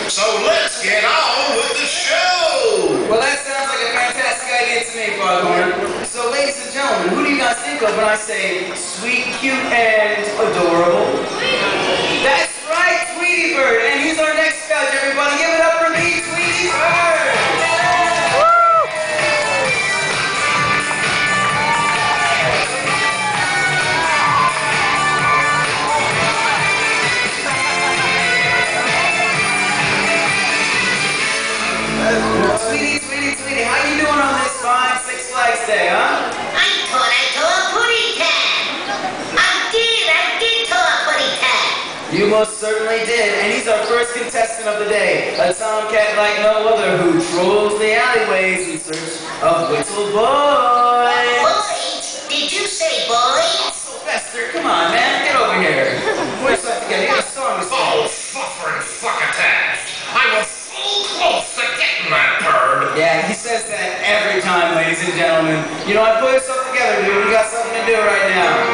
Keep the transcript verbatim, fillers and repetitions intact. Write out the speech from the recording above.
So let's get on with the show! Well, that sounds like a fantastic idea to me, Foghorn. So, ladies and gentlemen, who do you guys think of when I say sweet, cute, and adorable? That's right, Tweety Bird, and he's our next judge, everybody. Give it up for me, Tweety Bird! Sweetie, sweetie, sweetie, how you doing on this fine Six Flags Day, huh? I thought I saw a putty tag. I did, I did saw a putty tag. You most certainly did, and he's our first contestant of the day, a tomcat like no other who trolls the alleyways in search of Whistle Boys. Boys? Did you say boys? Sylvester, come on, man, get over here. Put yourself together, you got a song to sing. Oh, suffering succotash! I was so close to getting that bird! Yeah, he says that every time, ladies and gentlemen. You know, I put yourself together, dude. We got something to do right now.